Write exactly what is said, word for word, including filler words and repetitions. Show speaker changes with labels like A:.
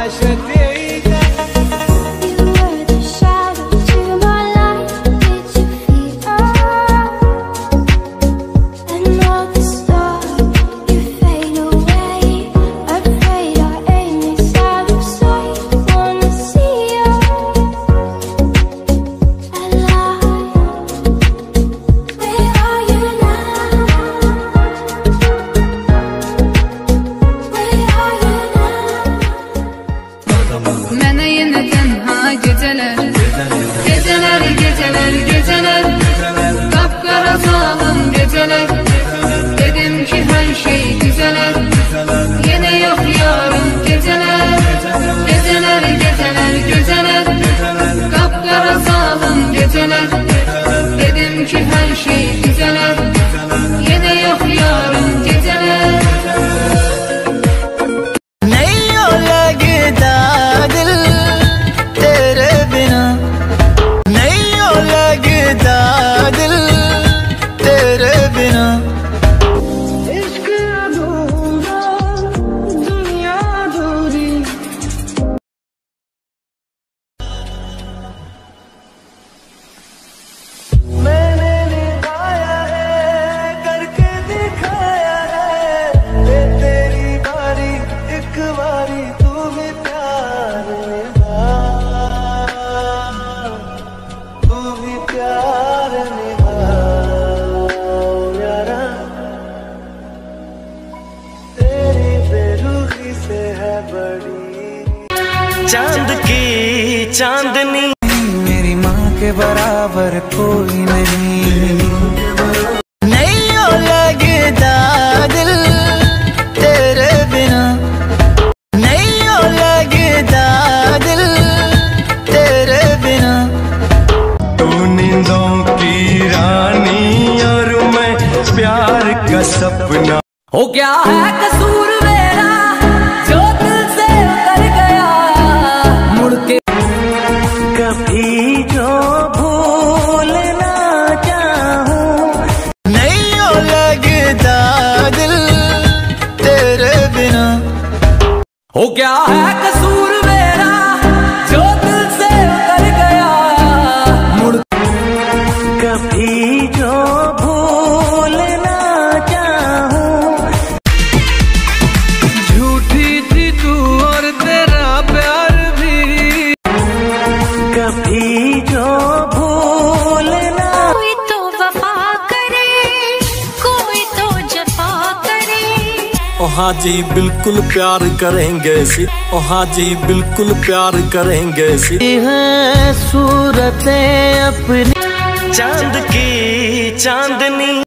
A: Dedim ki her şey güzeler, yine yok yarın geceler.
B: नहीं हो लगता दिल तेरे बिना, नहीं हो लगता दिल तेरे बिना। इश्क अधूरा दुनिया अधूरी। मैंने निभाया है करके दिखाया है, ये तेरी बारी एक बारी तू भी प्यार निभा, तू भी प्यार निभा यारा। तेरी बेरुखी से है बड़ी चांद की चांदनी, मेरी माँ के बराबर कोई नहीं। नहीं हो लगता दिल तेरे बिना, नहीं हो लगता दिल तेरे बिना।
C: तू नींदों की रानी और मैं प्यार का सपना।
A: हो क्या है कसूर मेरा जो दिल से उतर गया, मुड़ के
B: कभी जो भूल ना चाहूं, नहीं हो लगता दिल तेरे बिना।
A: हो क्या है कसूर मेरा जो दिल से उतर गया, मुड़
B: कभी जो भूल ना चाहूं।
C: झूठी थी तू और तेरा प्यार भी,
B: कभी जो भूल ना।
D: कोई तो वफा करे, कोई तो जफा करे।
E: ओ हाँ जी बिल्कुल प्यार करेंगे सी, ओ हाँ जी बिल्कुल प्यार करेंगे सी।
B: है सूरतें अपनी चांद की चांदनी।